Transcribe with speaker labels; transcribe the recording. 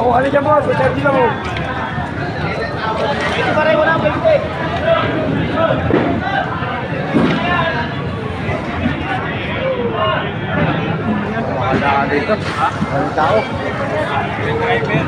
Speaker 1: Oh, halika boss, 30 lang oh. Ito pareho na, 20. Wala dito. Walang tao. Driver.